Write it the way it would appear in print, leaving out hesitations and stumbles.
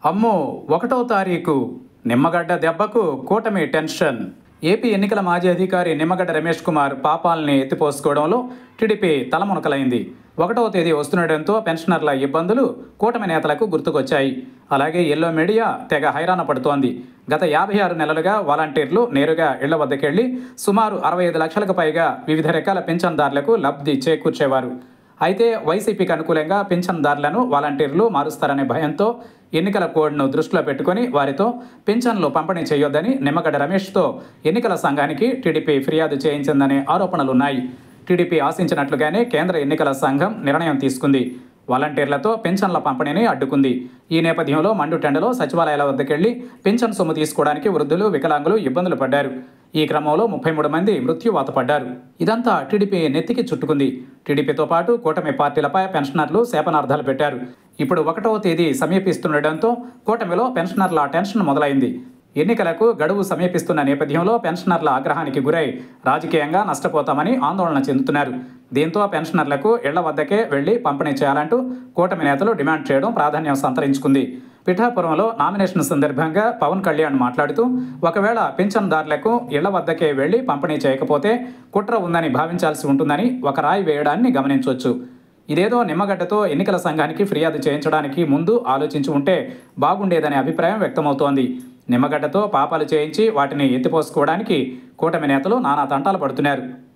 అమ్మో! 1వ తారీఖు నిమ్మగడ్డ దెబ్బకు కూటమి టెన్షన్. ఏపీ ఎన్నికల మాజీ అధికారి నిమ్మగడ్డ రమేష్ కుమార్ పాపాల్ని ఎత్తిపోసుకోవడంలో టీడీపీ తలమునకలైంది. 1వ తేదీ వస్తుండటంతో పెన్షనర్ల ఇబ్బందులు కూటమి నేతలకు గుర్తుకొచ్చాయి. అలాగే ఎల్లో మీడియా తెగ హైరాణ పడుతోంది. గత 56 నెలలుగా వాలంటీర్లు నేరుగా ఇళ్ల వద్దకెళ్లి సుమారు 65 లక్షలకు పైగా వివిధ రకాల పింఛన్దారులకు లబ్ధి చేకూర్చేవారు. అయితే వైసీపీకి అనుకూలంగా పింఛన్దారులను వాలంటీర్లు మారుస్తారనే భయంతో ఎన్నికల కోడ్ను దృష్టిలో పెట్టుకుని వారితో పింఛన్లు పంపిణీ చేయొద్దని నిమ్మగడ్డ రమేష్తో ఎన్నికల సంఘానికి టీడీపీ ఫిర్యాదు చేయించిందనే ఆరోపణలున్నాయి. టీడీపీ ఆశించినట్లుగానే కేంద్ర ఎన్నికల సంఘం నిర్ణయం తీసుకుంది. వాలంటీర్లతో పింఛన్ల పంపిణీని అడ్డుకుంది. ఈ నేపథ్యంలో మండుటెండలో సచివాలయాల వద్దకెళ్లి పింఛన్ సొమ్ము తీసుకోవడానికి వృద్ధులు, వికలాంగులు ఇబ్బందులు పడ్డారు. ఈ క్రమంలో 33 మంది మృత్యువాత పడ్డారు. ఇదంతా టీడీపీ నెత్తికి చుట్టుకుంది. టీడీపీతో పాటు కూటమి పార్టీలపై పెన్షనర్లు శాపనార్థాలు పెట్టారు. ఇప్పుడు 1వ తేదీ సమీపిస్తుండటంతో కూటమిలో పెన్షనర్ల టెన్షన్ మొదలైంది. ఎన్నికలకు గడువు సమీపిస్తున్న నేపథ్యంలో పెన్షనర్ల ఆగ్రహానికి గురై రాజకీయంగా నష్టపోతామని ఆందోళన చెందుతున్నారు. దీంతో పెన్షనర్లకు ఇళ్ల వద్దకే వెళ్లి పంపిణీ చేయాలంటూ కూటమి నేతలు డిమాండ్ చేయడం ప్రాధాన్యం సంతరించుకుంది. పిఠాపురంలో నామినేషన్ సందర్భంగా పవన్ కళ్యాణ్ మాట్లాడుతూ, ఒకవేళ పింఛన్దారులకు ఇళ్ల వద్దకే వెళ్లి పంపిణీ చేయకపోతే కుట్ర ఉందని భావించాల్సి ఉంటుందని ఒక రాయి వేయడాన్ని గమనించవచ్చు. ఇదేదో నిమ్మగడ్డతో ఎన్నికల సంఘానికి ఫిర్యాదు చేయించడానికి ముందు ఆలోచించి ఉంటే బాగుండేదనే అభిప్రాయం వ్యక్తమవుతోంది. నిమ్మగడ్డతో పాపాలు చేయించి వాటిని ఎత్తిపోసుకోవడానికి కూటమి నేతలు నానా తంటాలు పడుతున్నారు.